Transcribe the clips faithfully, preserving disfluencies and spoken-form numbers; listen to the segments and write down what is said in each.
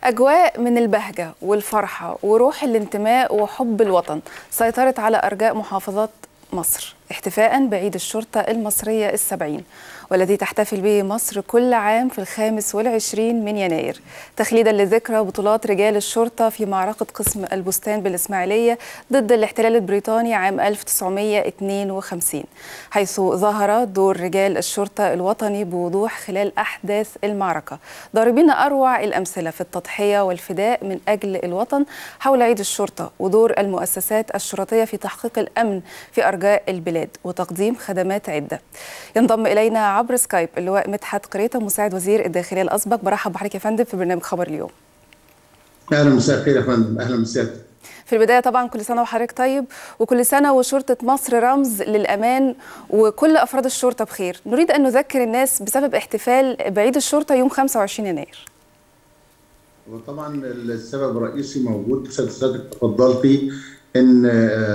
أجواء من البهجة والفرحة وروح الانتماء وحب الوطن سيطرت على أرجاء محافظات مصر احتفاء بعيد الشرطة المصرية السبعين، والذي تحتفل به مصر كل عام في الخامس والعشرين من يناير، تخليدا لذكرى بطولات رجال الشرطة في معركة قسم البستان بالإسماعيلية ضد الاحتلال البريطاني عام ألف وتسعمائة واثنين وخمسين، حيث ظهر دور رجال الشرطة الوطني بوضوح خلال أحداث المعركة، ضاربين أروع الأمثلة في التضحية والفداء من أجل الوطن حول عيد الشرطة، ودور المؤسسات الشرطية في تحقيق الأمن في أرجاء البلاد وتقديم خدمات عدة. ينضم إلينا عبر سكايب اللواء مدحت قريطة مساعد وزير الداخلية الأسبق. برحب بحضرتك يا فندم في برنامج خبر اليوم. اهلا مساء الخير يا فندم. اهلا مساء. في البداية طبعا كل سنة وحضرتك طيب، وكل سنة وشرطة مصر رمز للأمان وكل أفراد الشرطة بخير. نريد أن نذكر الناس بسبب احتفال بعيد الشرطة يوم خمسة وعشرين يناير. وطبعا السبب الرئيسي موجود سيادتك تفضلتي ان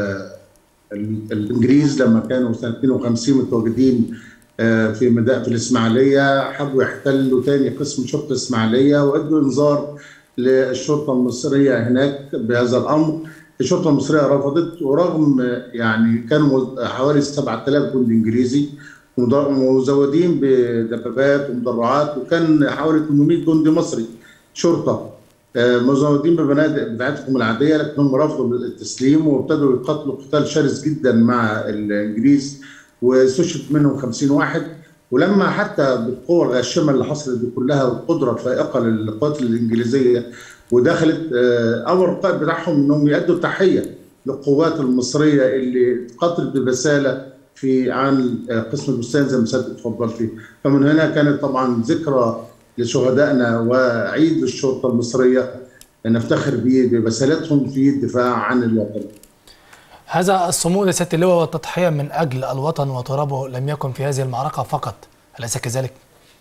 الانجليز لما كانوا سنه اثنين وخمسين متواجدين في مدائن في الاسماعيليه حبوا يحتلوا ثاني قسم شرطه الاسماعيليه وادوا انذار للشرطه المصريه هناك بهذا الامر. الشرطه المصريه رفضت، ورغم يعني كانوا حوالي سبعة آلاف جندي انجليزي مزودين بدبابات ومدرعات، وكان حوالي ثمانمائة جندي مصري شرطه مزودين ببنادق بتاعتهم العاديه، لكنهم رفضوا التسليم وابتدوا يقاتلوا قتال شرس جدا مع الانجليز، واستشهد منهم خمسين واحد. ولما حتى بالقوه الغاشمه اللي حصلت دي كلها والقدره الفائقه للقوات الانجليزيه ودخلت، امر القائد بتاعهم انهم يؤدوا التحيه للقوات المصريه اللي قاتلت ببساله في عن قسم البستان زي ما سيادتك اتفضلتي. فمن هنا كانت طبعا ذكرى لشهدائنا وعيد الشرطه المصريه نفتخر به ببسالتهم في الدفاع عن الوطن. هذا الصمود يا سياده اللواء والتضحيه من اجل الوطن وترابه لم يكن في هذه المعركه فقط، أليس كذلك؟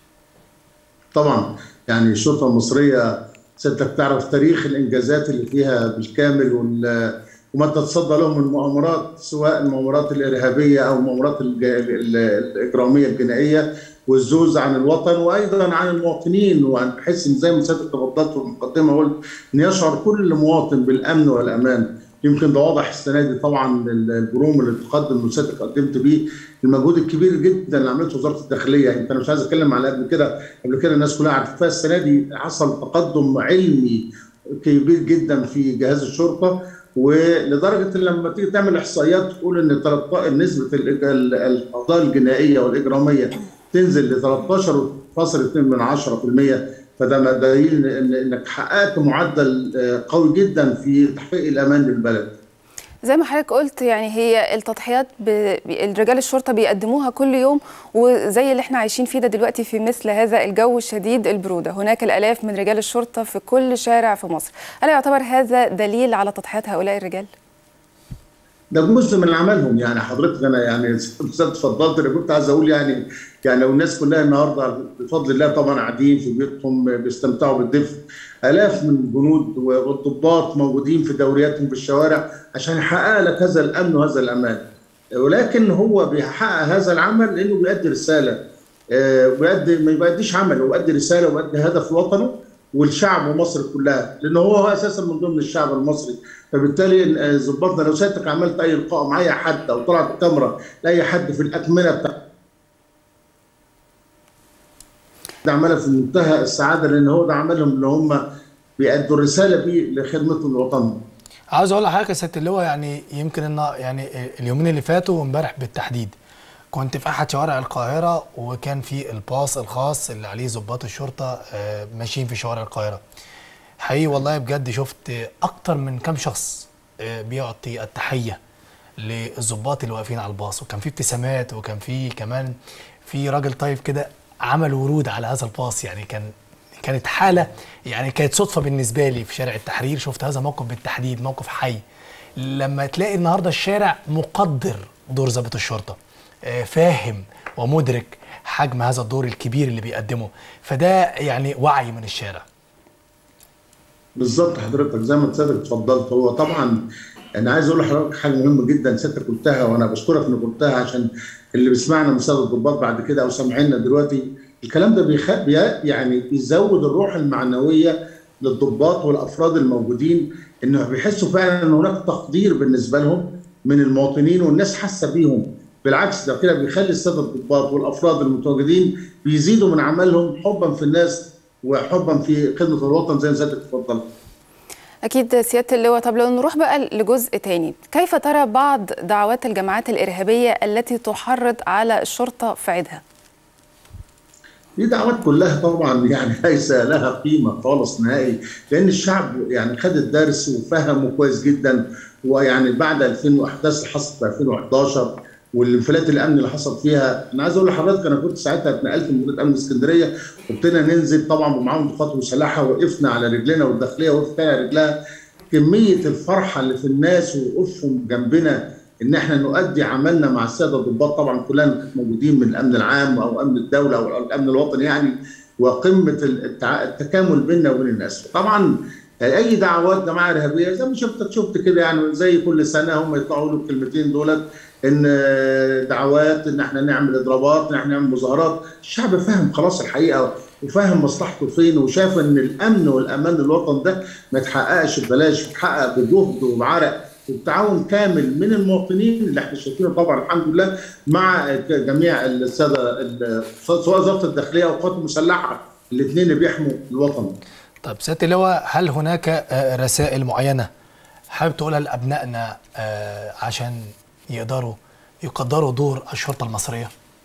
طبعا يعني الشرطه المصريه سيادتك تعرف تاريخ الانجازات اللي فيها بالكامل وما تتصدى لهم من المؤامرات، سواء المؤامرات الارهابيه او المؤامرات الاجراميه الجنائيه والزوز عن الوطن وايضا عن المواطنين، وعن بحيث ان زي ما سيادتك تفضلت في المقدمه قلت ان يشعر كل مواطن بالامن والامان. يمكن ده واضح السنه دي طبعا البروم اللي تقدم اللي سيادتك قدمت بيه، المجهود الكبير جدا اللي عملته وزاره الداخليه. يمكن انا مش عايز اتكلم على قبل كده، قبل كده الناس كلها عارفه السنه دي حصل تقدم علمي كبير جدا في جهاز الشرطه، ولدرجه ان لما تيجي تعمل احصائيات تقول ان نسبه القضايا الجنائيه والاجراميه تنزل ل ثلاثة عشر فاصلة اثنين بالمئة، فده دليل انك حققت معدل قوي جدا في تحقيق الامان للبلد. زي ما حضرتك قلت يعني هي التضحيات رجال الشرطه بيقدموها كل يوم، وزي اللي احنا عايشين فيه ده دلوقتي في مثل هذا الجو الشديد البروده، هناك الالاف من رجال الشرطه في كل شارع في مصر. هل يعتبر هذا دليل على تضحيات هؤلاء الرجال؟ ده جزء من عملهم. يعني حضرتك انا يعني اتفضلت، انا كنت عايز اقول يعني يعني لو الناس كلها النهارده بفضل الله طبعا قاعدين في بيوتهم بيستمتعوا بالدفء، الاف من الجنود والضباط موجودين في دورياتهم في الشوارع عشان يحقق لك هذا الامن وهذا الامان، ولكن هو بيحقق هذا العمل لانه بيؤدي رساله، بيؤدي ما بيؤديش عمل، هو بيؤدي رساله وبيؤدي هدف وطنه والشعب ومصر كلها، لانه هو هو اساسا من ضمن الشعب المصري. فبالتالي ظبطنا لو سيادتك عملت اي لقاء مع اي حد او طلعت الكاميرا لاي حد في الاكمنه بتاعت ده عملها في منتهى السعاده، لان هو ده عملهم اللي هم بيأدوا الرساله دي لخدمه الوطن. عاوز اقول لحضرتك يا سياده اللواء يعني يمكن ان يعني اليومين اللي فاتوا وامبارح بالتحديد كنت في احد شوارع القاهره، وكان في الباص الخاص اللي عليه ضباط الشرطه ماشيين في شوارع القاهره. حقيقي والله بجد شفت اكتر من كام شخص بيعطي التحيه للضباط اللي واقفين على الباص، وكان في ابتسامات، وكان في كمان في راجل طيب كده عمل ورود على هذا الباص. يعني كان كانت حاله، يعني كانت صدفه بالنسبه لي في شارع التحرير، شفت هذا موقف بالتحديد، موقف حي. لما تلاقي النهارده الشارع مقدر دور ضابط الشرطه، فاهم ومدرك حجم هذا الدور الكبير اللي بيقدمه، فده يعني وعي من الشارع. بالظبط حضرتك زي ما سيادتك اتفضلت. هو طبعا انا عايز اقول لحضرتك حاجه مهمه جدا سيادتك قلتها، وانا بشكرك انك قلتها عشان اللي بيسمعنا من ساده الضباط بعد كده او سامعيننا دلوقتي. الكلام ده بيخ... يعني بيزود الروح المعنويه للضباط والافراد الموجودين، انه بيحسوا فعلا ان هناك تقدير بالنسبه لهم من المواطنين، والناس حاسه بيهم. بالعكس ده كده بيخلي الساده الضباط والافراد المتواجدين بيزيدوا من عملهم حبا في الناس وحبا في خدمه الوطن زي ما سيادتك اتفضلت. أكيد سيادة اللواء. طب لو نروح بقى لجزء تاني، كيف ترى بعض دعوات الجماعات الإرهابية التي تحرض على الشرطة في عيدها؟ دي دعوات كلها طبعا يعني ليس لها قيمه خالص نهائي، لان الشعب يعني خد الدرس وفهمه كويس جدا. ويعني بعد ألفين واحداشر اللي حصل في ألفين وحداشر والانفلات الامني اللي حصل فيها، انا عايز اقول لحضرتك انا كنت ساعتها اتنقلت من مديريه امن اسكندريه، وابتدينا ننزل طبعا بمعاونه قوات مسلحه، وقفنا على رجلنا والداخليه وقفت على رجلها. كميه الفرحه اللي في الناس ووقوفهم جنبنا ان احنا نؤدي عملنا مع الساده الضباط، طبعا كلنا موجودين من الامن العام او امن الدوله او الامن الوطني يعني، وقمه التكامل بيننا وبين الناس. طبعا اي دعوات جماعه ارهابيه زي ما شفتك شفت كده يعني زي كل سنه هم يطلعوا له الكلمتين دولت، ان دعوات ان احنا نعمل اضرابات، ان احنا نعمل مظاهرات. الشعب فاهم خلاص الحقيقه وفاهم مصلحته فين، وشاف ان الامن والامان للوطن ده ما يتحققش ببلاش، يتحقق بجهد وبعرق وبتعاون كامل من المواطنين اللي احنا شايفينه طبعا الحمد لله مع جميع الساده سواء وزاره الداخليه او القوات المسلحه، الاثنين اللي بيحموا الوطن. طب سيادة اللواء، هل هناك رسائل معينة حابب تقولها لأبنائنا عشان يقدروا يقدروا دور الشرطة المصرية؟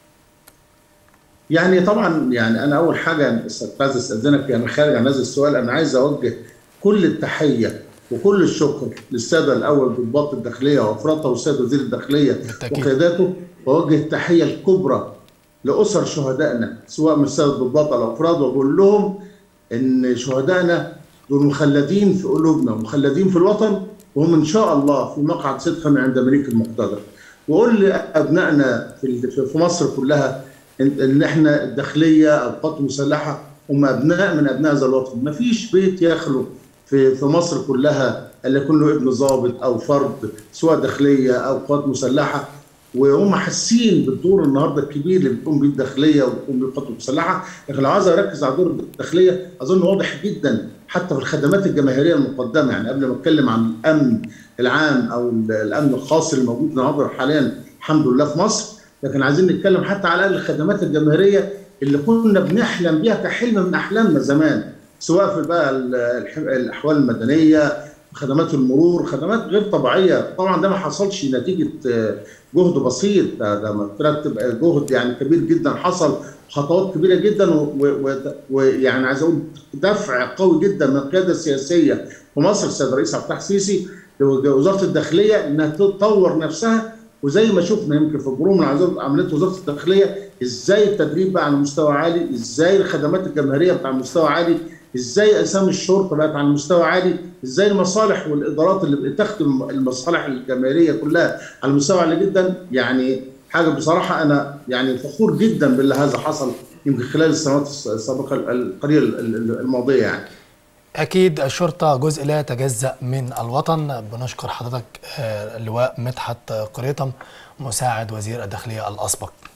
يعني طبعا يعني أنا أول حاجة عايز أستأذنك يعني خارج عن هذا السؤال، أنا عايز أوجه كل التحية وكل الشكر للسادة الأول ضباط الداخلية وأفرادها والسيد وزير الداخلية وقياداته، وأوجه التحية الكبرى لأسر شهدائنا سواء من السادة الضباط أو الأفراد، وأقول لهم إن شهدائنا دول مخلدين في قلوبنا ومخلدين في الوطن، وهم إن شاء الله في مقعد صدق عند مليك المقتدر. وأقول لأبنائنا في مصر كلها إن إحنا الداخلية أو القوات المسلحة هم أبناء من أبناء هذا الوطن. ما فيش بيت يخلو في في مصر كلها اللي يكون له ابن ضابط أو فرد سواء داخلية أو قوات مسلحة، وهم حاسين بالدور النهارده الكبير اللي بتقوم بيه الداخليه وبتقوم بيه القوات المسلحه. لكن لو عايز اركز على دور الداخليه اظن واضح جدا حتى في الخدمات الجماهيريه المقدمه، يعني قبل ما اتكلم عن الامن العام او الامن الخاص اللي موجود النهارده حاليا الحمد لله في مصر، لكن عايزين نتكلم حتى على الخدمات الجماهيريه اللي كنا بنحلم بيها كحلم من احلامنا زمان، سواء في بقى الاحوال المدنيه، خدمات المرور، خدمات غير طبيعيه. طبعا ده ما حصلش نتيجه جهد بسيط، ده ده مترتب جهد يعني كبير جدا حصل، خطوات كبيره جدا، ويعني عايز اقول دفع قوي جدا من القياده السياسيه في مصر السيد الرئيس عبد الفتاح السيسي لوزاره الداخليه انها تطور نفسها. وزي ما شفنا يمكن في بروم عمليه وزاره الداخليه ازاي التدريب بقى على مستوى عالي، ازاي الخدمات الجماهيريه بقى على مستوى عالي، ازاي اسامي الشرطه بقت على مستوى عالي، ازاي المصالح والادارات اللي بتخدم المصالح الجماهيريه كلها على مستوى عالي جدا. يعني حاجه بصراحه انا يعني فخور جدا باللي هذا حصل يمكن خلال السنوات السابقه القليله الماضيه. يعني اكيد الشرطه جزء لا يتجزأ من الوطن. بنشكر حضرتك اللواء مدحت قريطم مساعد وزير الداخليه الاسبق.